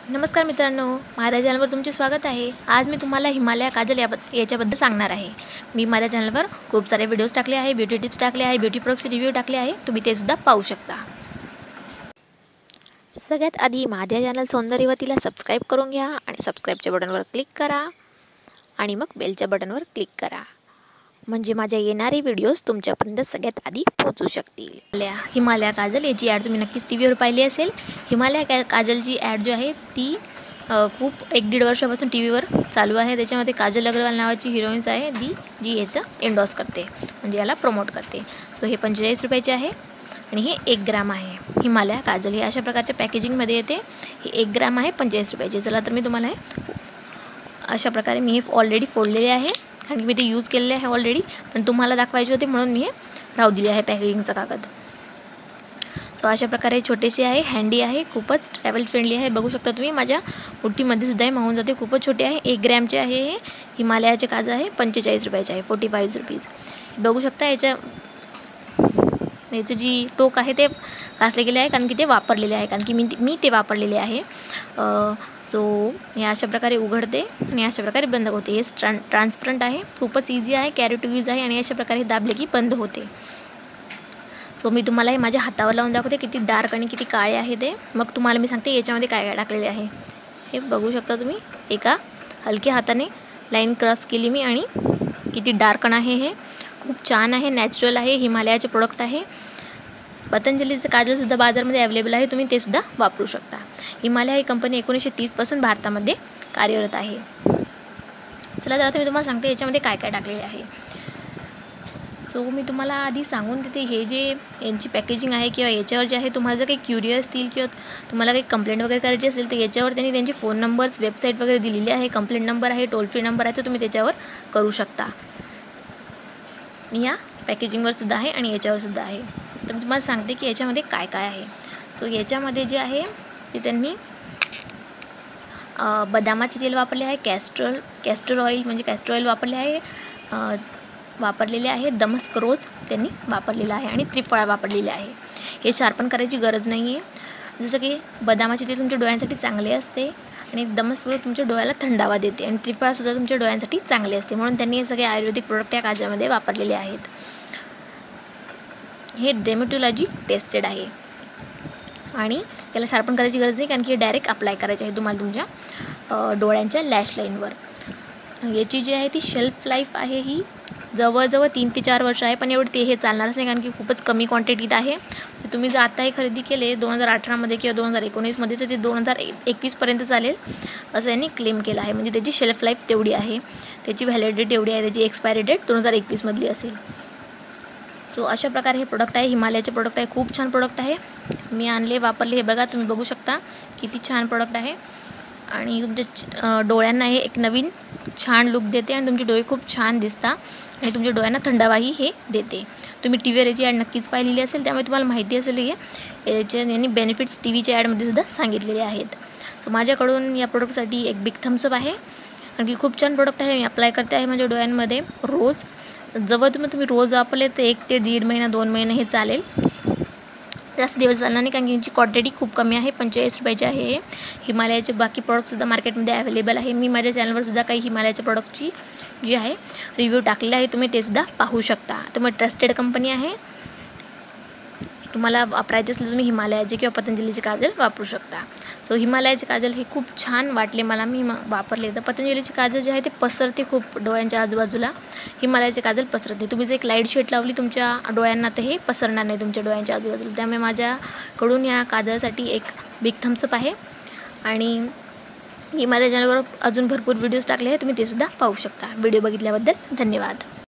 नमस्कार मित्रांनो, माझ्या चॅनलवर तुमचे स्वागत आहे। आज मी तुम्हाला हिमालय काजल याच्याबद्दल सांगणार आहे। मी माझ्या चॅनलवर खूप सारे व्हिडिओज टाकले आहे, ब्युटी टिप्स टाकले आहे, ब्युटी प्रोडक्ट्स रिव्ह्यू टाकले आहे, तुम्ही ते सुद्धा पाहू शकता। सगळ्यात आधी माझ्या चॅनल सौंदर्यवतीला सबस्क्राइब करून घ्या आणि सबस्क्राइबच्या बटनवर क्लिक करा आणि मग बेलच्या बटनवर क्लिक करा, म्हणजे माझ्या येणारे व्हिडिओज तुमच्यापर्यंत सगळ्यात आधी पोहोचू शकतील। हिमालय काजल याची ॲड तुम्ही नक्कीच टीव्हीवर पाहिली असेल। हिमालय काजलची ॲड जी आहे ती खूप 1-1.5 वर्षापासून टीव्हीवर चालू आहे। त्याच्यामध्ये काजल अग्रवाल नावाची हिरोईन्स आहे जी याचं एंडोर्स करते, म्हणजे याला प्रमोट करते। सो हे 45 रुपयाचे आहे आणि हे 1 ग्राम आहे। हिमालय काजल हे अशा प्रकारच्या पॅकेजिंगमध्ये येते। हे 1 ग्राम आहे 45 रुपयाचे। चला तर मी तुम्हाला हे अशा प्रकारे मी हे ऑलरेडी फोडलेले आहे, कारण मी ते यूज केलेले आहे ऑलरेडी, पण तुम्हाला दाखवायचे होते म्हणून मी हे राहू दिले आहे पॅकेजिंगचा कागद। सो अशा प्रकारे छोटेसे आहे, हँडी आहे, खूपच ट्रॅव्हल फ्रेंडली आहे। बघू शकता तुम्ही माझ्या मुठीमध्ये सुद्धा हे मावून जाते, खूपच छोटे आहे। 1 ग्रॅमचे आहे हे हिमालयाचे काजल आहे, 45 रुपयाचे आहे, 45 रुपीज। बघू शकता याचं जी टोक आहे ते घासले गेले आहे, कारण की ते वापरलेले आहे, कारण की मी ते वापरलेले आहे। सो हे अशा प्रकारे उघडते आणि अशा प्रकारे बंद होते। हे ट्रान्सपरंट आहे, खूपच इझी आहे, कॅरी टू यूज आहे आणि अशा प्रकारे दाबले की बंद होते। सो मी तुम्हाला हे माझ्या हातावर लावून दाखवते किती डार्क आणि किती काळे आहे ते, मग तुम्हाला मी सांगते याच्यामध्ये काय काय टाकलेले आहे। हे बघू शकता तुम्ही, एका हलक्या हाताने लाईन क्रॉस केली मी आणि किती डार्क आहे। हे खूप छान आहे, नॅचरल आहे, हिमालयाचे प्रोडक्ट आहे। पतंजलीचं काजलसुद्धा बाजारामध्ये अवेलेबल आहे, तुम्ही ते सुद्धा वापरू शकता। हिमालय ही कंपनी 1930 पासून भारतामध्ये कार्यरत आहे। चला तर आता मी तुम्हाला सांगते याच्यामध्ये काय काय टाकलेले आहे। सो मी तुम्हाला आधी सांगून देते, हे जे यांची पॅकेजिंग आहे किंवा याच्यावर जे आहे, तुम्हाला जर काही क्युरियस असतील किंवा तुम्हाला काही कंप्लेंट वगैरे करायची असेल तर याच्यावर त्यांनी त्यांचे फोन नंबर्स, वेबसाईट वगैरे दिलेली आहे, कंप्लेंट नंबर आहे, टोल फ्री नंबर आहे, तर तुम्ही त्याच्यावर करू शकता। या पॅकेजिंगवर सुद्धा आहे आणि याच्यावर सुद्धा आहे। तर मी तुम्हाला सांगते की याच्यामध्ये काय काय आहे। सो याच्यामध्ये जे आहे ते त्यांनी बदामाचे तेल वापरले आहे, कॅस्टर ऑइल म्हणजे कॅस्टर ऑइल वापरलेले आहे, दमस्क रोज त्यांनी वापरलेला आहे आणि त्रिफळा वापरलेले आहे। हे शार्पन करायची गरज नाही आहे। जसं की बदामाचे तेल तुमच्या डोळ्यांसाठी चांगले असते आणि दमस्क रोज तुमच्या डोळ्याला थंडावा देते आणि त्रिफळासुद्धा तुमच्या डोळ्यांसाठी चांगले असते, म्हणून त्यांनी हे सगळे आयुर्वेदिक प्रोडक्ट या काजलमध्ये वापरलेले आहेत। हे डेर्मेटोलॉजी टेस्टेड आहे आणि त्याला शार्पन करायची गरज नाही, कारण की हे डायरेक्ट अप्लाय करायचे आहे तुम्हाला तुमच्या डोळ्यांच्या लॅश लाईनवर। याची जी आहे ती शेल्फ लाईफ आहे ही जवळजवळ 3 ते 4 वर्ष आहे, पण एवढं हे चालणारच नाही, कारण की खूपच कमी क्वांटिटीत आहे। तुम्ही जर आता हे खरेदी केले 2018 मध्ये किंवा 2019 मध्ये तर ते 2021 पर्यंत चालेल असं यांनी क्लेम केलं आहे, म्हणजे त्याची शेल्फ लाईफ तेवढी आहे, त्याची व्हॅलिडिटी एवढी आहे, त्याची एक्सपायरी डेट 2021 मधली असेल। सो अशा प्रकारे हे प्रोडक्ट आहे, हिमालयाचे प्रोडक्ट आहे, खूप छान प्रोडक्ट आहे। मी आणले, वापरले, हे बघा तुम्ही बघू शकता किती छान प्रोडक्ट आहे आणि तुमच्या डोळ्यांना हे एक नवीन छान लुक देते आणि तुमचे डोळे खूप छान दिसतात आणि तुमच्या डोळ्यांना थंडावाही हे देते। तुम्ही टीव्हीवर याची ॲड नक्कीच पाहिलेली असेल, त्यामुळे तुम्हाला माहिती असेल की यांनी बेनिफिट्स टीव्हीच्या ॲडमध्ये सुद्धा सांगितलेले आहेत। सो माझ्याकडून या प्रोडक्टसाठी एक बिग थम्सअप आहे, कारण की खूप छान प्रोडक्ट आहे। मी अप्लाय करते आहे माझ्या डोळ्यांमध्ये रोज, जवळ तुम्ही रोज वापरले तर 1 ते 1.5 महिना 2 महिने हे चालेल, जास्त दिवस चालणार नाही, कारण की यांची क्वांटिटी खूप कमी आहे। 45 रुपयाचे आहे हे। हिमालयाचे बाकी प्रोडक्टसुद्धा मार्केटमध्ये अवेलेबल आहे। मी माझ्या चॅनलवर सुद्धा काही हिमालयाच्या प्रोडक्टची जी आहे रिव्ह्यू टाकलेला आहे, तुम्ही ते सुद्धा पाहू शकता। तर मग ट्रस्टेड कंपनी आहे, तुम्हाला वापरायचे असले तुम्ही हिमालयाचे किंवा पतंजलीचे काजल वापरू शकता। सो हिमालयाचे काजल हे खूप छान वाटले मला, मी वापरले। तर पतंजलीचे काजल जे आहे ते पसरते खूप डोळ्यांच्या आजूबाजूला, हिमालयाचे काजल पसरत नाही। तुम्ही जर एक लाईट शेड लावली तुमच्या डोळ्यांना तर हे पसरणार नाही तुमच्या डोळ्यांच्या आजूबाजूला, त्यामुळे माझ्याकडून या काजलसाठी एक बिग थम्सअप आहे। आणि मी माझ्या चॅनलवर अजून भरपूर व्हिडिओज टाकले आहेत, तुम्ही ते सुद्धा पाहू शकता। व्हिडिओ बघितल्याबद्दल धन्यवाद।